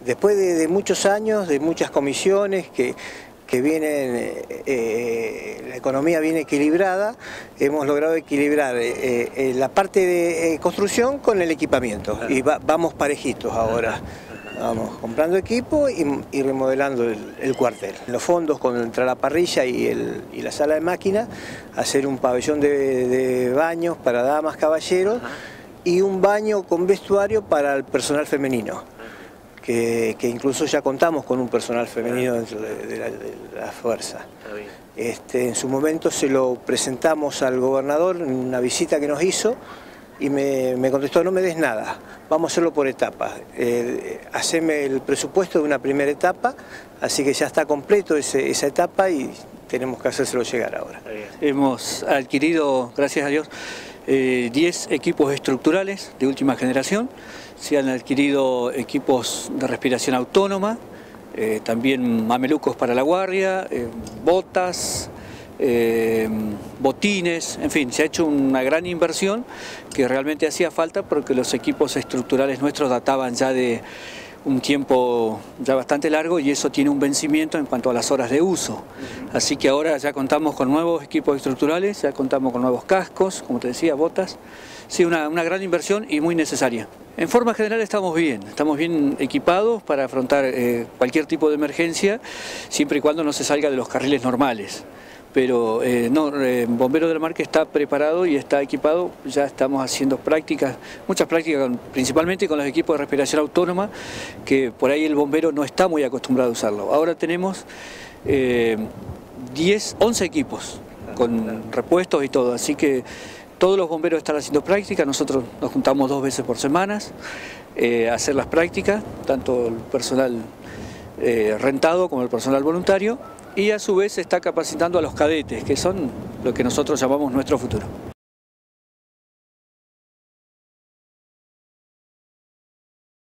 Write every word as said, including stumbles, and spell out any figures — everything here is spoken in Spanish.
después de, de muchos años, de muchas comisiones que, que vienen, eh, la economía viene equilibrada, hemos logrado equilibrar eh, eh, la parte de eh, construcción con el equipamiento y va, vamos parejitos ahora. Vamos comprando equipo y, y remodelando el, el cuartel. Los fondos, contra la parrilla y, el, y la sala de máquinas, hacer un pabellón de, de baños para damas, caballeros, ajá, y un baño con vestuario para el personal femenino, que, que incluso ya contamos con un personal femenino dentro de, de, la, de la fuerza. Este, en su momento se lo presentamos al gobernador en una visita que nos hizo, y me, me contestó: no me des nada, vamos a hacerlo por etapas, eh, haceme el presupuesto de una primera etapa, así que ya está completo ese, esa etapa y tenemos que hacérselo llegar ahora. Hemos adquirido, gracias a Dios, eh, diez equipos estructurales de última generación, se han adquirido equipos de respiración autónoma, eh, también mamelucos para la guardia, eh, botas, Eh, botines, en fin, se ha hecho una gran inversión que realmente hacía falta porque los equipos estructurales nuestros databan ya de un tiempo ya bastante largo y eso tiene un vencimiento en cuanto a las horas de uso. Así que ahora ya contamos con nuevos equipos estructurales, ya contamos con nuevos cascos, como te decía, botas. Sí, una, una gran inversión y muy necesaria. En forma general estamos bien, estamos bien equipados para afrontar eh, cualquier tipo de emergencia, siempre y cuando no se salga de los carriles normales. Pero eh, no, eh, Bombero de la Marca está preparado y está equipado, ya estamos haciendo prácticas, muchas prácticas, principalmente con los equipos de respiración autónoma, que por ahí el bombero no está muy acostumbrado a usarlo. Ahora tenemos eh, diez, once equipos con repuestos y todo, así que todos los bomberos están haciendo prácticas, nosotros nos juntamos dos veces por semana eh, a hacer las prácticas, tanto el personal eh, rentado como el personal voluntario, y a su vez se está capacitando a los cadetes, que son lo que nosotros llamamos nuestro futuro.